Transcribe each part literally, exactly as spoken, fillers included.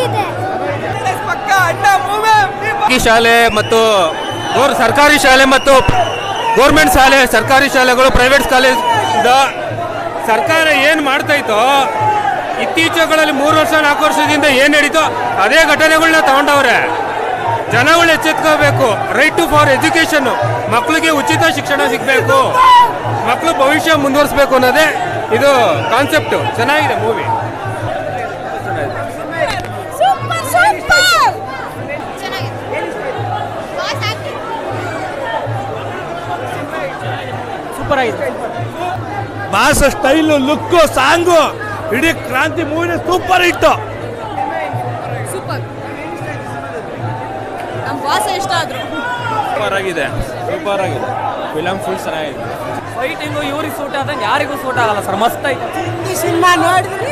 ಆಗಿದೆ. ಶಾಲೆ ಮತ್ತು ಸರ್ಕಾರಿ ಶಾಲೆ ಮತ್ತು ಗೌರ್ಮೆಂಟ್ ಶಾಲೆ, ಸರ್ಕಾರಿ ಶಾಲೆಗಳು, ಪ್ರೈವೇಟ್ ಕಾಲೇಜ್ ಸರ್ಕಾರ ಏನು ಮಾಡ್ತಾ ಇತ್ತೋ ಇತ್ತೀಚೆಗಳಲ್ಲಿ ಮೂರು ವರ್ಷ ನಾಲ್ಕು ವರ್ಷದಿಂದ ಏನು ನಡೀತೋ ಅದೇ ಘಟನೆಗಳನ್ನ ತಗೊಂಡವ್ರೆ. ಜನಗಳು ಎಚ್ಚೆತ್ಕೋಬೇಕು. ರೈಟ್ ಟು ಫಾರ್ ಎಜುಕೇಶನ್, ಮಕ್ಕಳಿಗೆ ಉಚಿತ ಶಿಕ್ಷಣ ಸಿಗಬೇಕು, ಮಕ್ಕಳು ಭವಿಷ್ಯ ಮುಂದುವರಿಸಬೇಕು ಅನ್ನೋದೇ ಇದು ಕಾನ್ಸೆಪ್ಟು. ಚೆನ್ನಾಗಿದೆ ಮೂವಿ. ಸೂಪರ್ ಆಗಿದೆ. ಮಾಸ ಸ್ಟೈಲು, ಲುಕ್ಕು, ಸಾಂಗು, ಇಡೀ ಕ್ರಾಂತಿ ಮೂವಿನ ಸೂಪರ್ ಹಿಟ್ಟು. ಸೂಪರ್. ನಮ್ಮ ಬಾಸ್ ಇಷ್ಟ ಆದ್ರು. ಸೂಪರ್ ಆಗಿದೆ, ಸೂಪರ್ ಆಗಿದೆ ಫಿಲಮ್. ಫುಲ್ ಚೆನ್ನಾಗಿದೆ. ಫೈಟಿಂಗು ಇವ್ರಿಗೆ ಸೂಟ್ ಆದಂಗೆ ಯಾರಿಗೂ ಸೂಟ್ ಆಗಲ್ಲ ಸರ್. ಮಸ್ತ್ ಐತೆ ಸಿನಿಮಾ ನೋಡಿದ್ರಿ.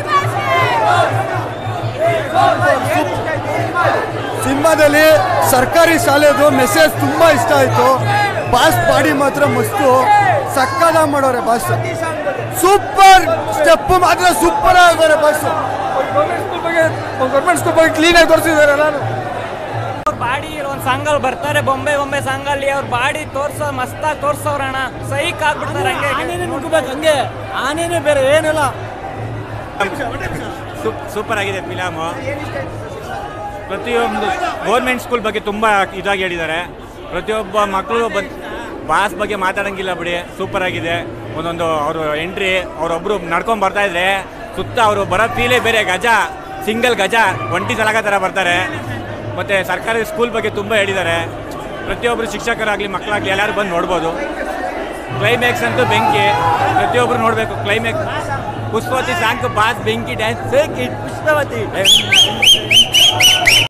ಸಿನಿಮಾದಲ್ಲಿ ಸರ್ಕಾರಿ ಶಾಲೆದು ಮೆಸೇಜ್ ತುಂಬಾ ಇಷ್ಟ ಆಯ್ತು. ಬಾಸ್ ಬಾಡಿ ಮಾತ್ರ ಮಸ್ತು ಸಕ್ಕದ ಮಾಡೋರೆ. ಬಾಸ್ ಸೂಪರ್ ಸ್ಟೆಪ್ ಮಾತ್ರ ಸೂಪರ್ ಆಗೋರೆ. ಬಾಸ್ ಗೌರ್ಮೆಂಟ್ ಸ್ಕೂಲ್ ಬಗ್ಗೆ ಗೌರ್ಮೆಂಟ್ ಸ್ಕೂಲ್ ಬಗ್ಗೆ ಕ್ಲೀನ್ ಆಗಿ ತೋರಿಸಿದ್ದಾರೆ. ನಾನು ಅವ್ರ ಬಾಡಿ ಒಂದು ಸಾಂಗಲ್ಲಿ ಬರ್ತಾರೆ, ಬೊಂಬೆ ಬೊಂಬೆ ಸಾಂಗಲ್ಲಿ ಅವ್ರ ಬಾಡಿ ತೋರ್ಸೋ ಮಸ್ತಾಗಿ ತೋರ್ಸೋರಣ. ಸೈಕ್ ಆಗ್ಬಿಡ್ತಾರೆ. ಹಂಗೆ ಆನೇನೆ ನುಗ್ಗಬೇಕು, ಹಂಗೆ ಆನೇನೆ ಬೇರೆ ಏನಿಲ್ಲ. ಸೂಪರ್ ಆಗಿದೆ ಫಿಲಮು. ಪ್ರತಿಯೊಂದು ಗೌರ್ಮೆಂಟ್ ಸ್ಕೂಲ್ ಬಗ್ಗೆ ತುಂಬ ಇದಾಗಿ ಹೇಳಿದ್ದಾರೆ. ಪ್ರತಿಯೊಬ್ಬ ಮಕ್ಕಳು ಬಂದು ಬಾಸ್ ಬಗ್ಗೆ ಮಾತಾಡೋಂಗಿಲ್ಲ ಬಿಡಿ. ಸೂಪರ್ ಆಗಿದೆ. ಒಂದೊಂದು ಅವರು ಎಂಟ್ರಿ, ಅವರೊಬ್ಬರು ನಡ್ಕೊಂಡು ಬರ್ತಾ ಇದ್ರೆ ಸುತ್ತ ಅವರು ಬರೋ ಫೀಲೇ ಬೇರೆ. ಗಜ, ಸಿಂಗಲ್ ಗಜ, ಒಂಟಿ ಸಲಗ ಥರ ಬರ್ತಾರೆ. ಮತ್ತು ಸರ್ಕಾರಿ ಸ್ಕೂಲ್ ಬಗ್ಗೆ ತುಂಬ ಹೇಳಿದ್ದಾರೆ. ಪ್ರತಿಯೊಬ್ಬರು ಶಿಕ್ಷಕರಾಗಲಿ ಮಕ್ಕಳಾಗಲಿ ಎಲ್ಲರೂ ಬಂದು ನೋಡ್ಬೋದು. ಕ್ಲೈಮ್ಯಾಕ್ಸ್ ಅಂತೂ ಬೆಂಕಿ, ಪ್ರತಿಯೊಬ್ಬರು ನೋಡಬೇಕು ಕ್ಲೈಮ್ಯಾಕ್ಸ್. ಪುಷ್ಪವತಿ ಸಾಂಗ್, ಬಾಸ್ ಬೆಂಕಿ ಡ್ಯಾನ್ಸ್, ಪುಷ್ಪವತಿ